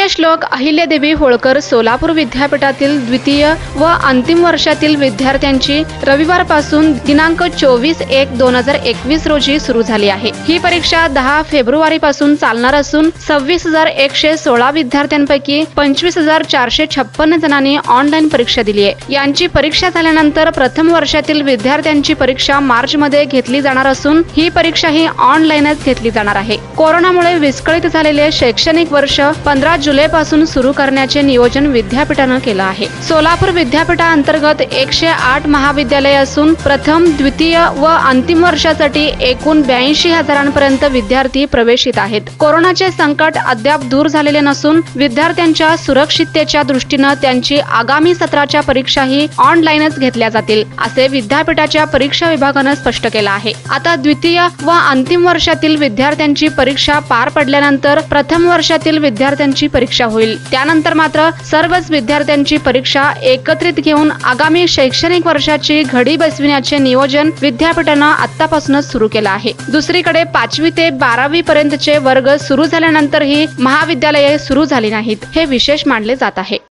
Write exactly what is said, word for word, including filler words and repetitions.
पुण्यश्लोक अहिल्यादेवी होळकर सोलापूर विद्यापीठातील द्वितीय व अंतिम वर्षातील विद्यार्थ्यांची रविवारपासून दिनांक चोवीस एक दोन हजार एकवीस रोजी सुरू झाली आहे। ही परीक्षा दहा फेब्रुवारी पासून चालणार असून सव्वीस हजार एकशे सोळा विद्यार्थ्यांपैकी पंचवीस हजार चारशे छप्पन्न जणांनी ऑनलाईन परीक्षा दिली आहे। यांची परीक्षा झाल्यानंतर प्रथम वर्षातील विद्यार्थ्यांची परीक्षा मार्च मध्ये घेतली जाणार असून ही परीक्षा ही ऑनलाईनच घेतली जाणार आहे। कोरोनामुळे विस्कळीत झालेले शैक्षणिक वर्ष पंधरा जुलै पासून सुरू करण्याचे नियोजन विद्यापीठानं केलं आहे। सोलापूर विद्यापीठाअंतर्गत एकशे आठ महाविद्यालय असून प्रथम द्वितीय व अंतिम वर्षासाठी एकूण ब्याऐंशी हजारांपर्यंत विद्यार्थी प्रवेशित आहेत। कोरोनाचे संकट अद्याप दूर झालेले नसून विद्यार्थ्यांच्या सुरक्षिततेच्या दृष्टीनं त्यांची आगामी सत्राच्या परीक्षाही ऑनलाईनच घेतल्या जातील असे विद्यापीठाच्या परीक्षा विभागानं स्पष्ट केलं आहे। आता द्वितीय व अंतिम वर्षातील विद्यार्थ्यांची परीक्षा पार पडल्यानंतर प्रथम वर्षातील विद्यार्थ्यांची परीक्षा होईल। त्यानंतर मात्र सर्वच विद्यार्थ्यांची परीक्षा एकत्रित घेऊन आगामी शैक्षणिक वर्षाची घडी बसविण्याचे नियोजन विद्यापीठानं आतापासूनच सुरू केलं आहे। दुसरीकडे पाचवी ते बारावी पर्यंतचे वर्ग सुरू झाल्यानंतरही महाविद्यालये सुरू झाली नाहीत, हे विशेष मानले जात आहे।